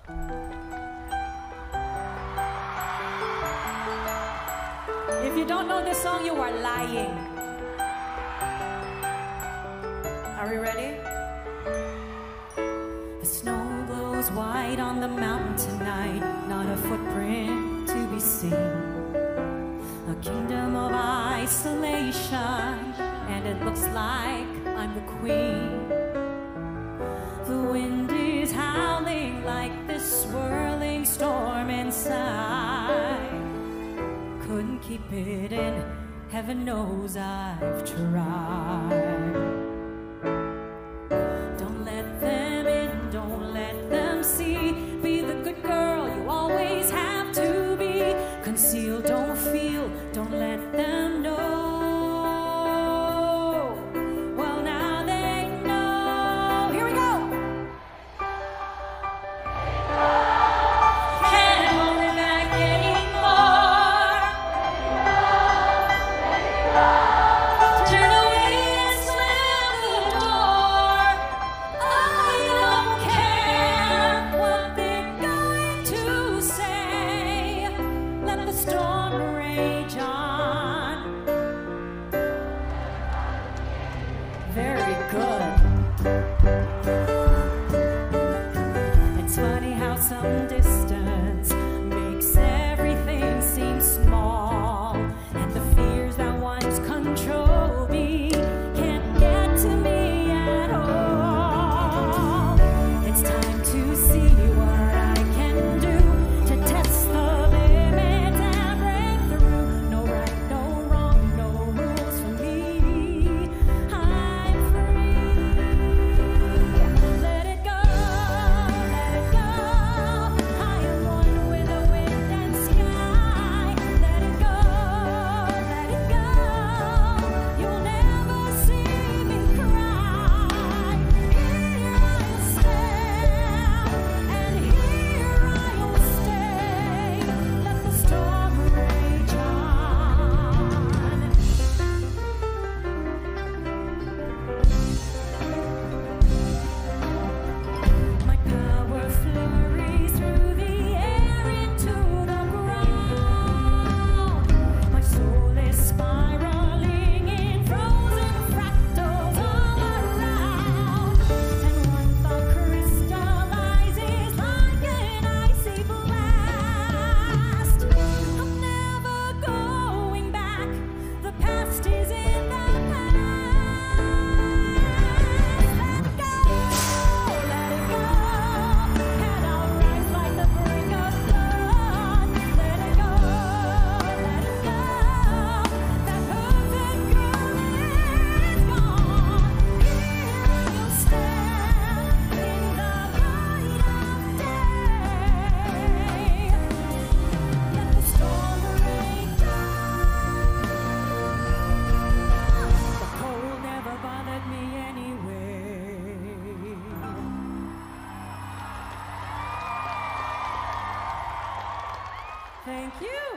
If you don't know this song, you are lying. Are we ready? The snow glows white on the mountain tonight, not a footprint to be seen. A kingdom of isolation, and it looks like I'm the queen. The wind is howling like this swirling storm inside. Couldn't keep it in, heaven knows I've tried. Don't let them in, don't let them see. Be the good girl you always have to be. Conceal, don't feel, don't let them know. Well, now they know. Here we go. Can't hold it back anymore. Turn away and slam the door. I don't care what they're going to say. Let the storm rage on. Very good. It's funny how some distance makes everything seem small, and the fears that once control me can't get to me at all. It's time to see what I can do to test the limits and break through. No right, no wrong, no rules for me. I'm free. Let it go, let it go. I am one with the wind and sky. Let it go, let it go. You'll never see me cry. Here I'll stand, and here I'll stay. Let the storm rage on. My power flurries through the air into the ground. My soul is spiraling in frozen fractals all around. And one thought crystallizes like an icy blast. I'm never going back. The past is in the past. Let go, let it go. And I'll rise like the break of dawn. Let it go, let it go. That perfect girl is gone. Here I'll stand in the light of day. Let the storm rage on. The cold never bothered me anyway. Thank you.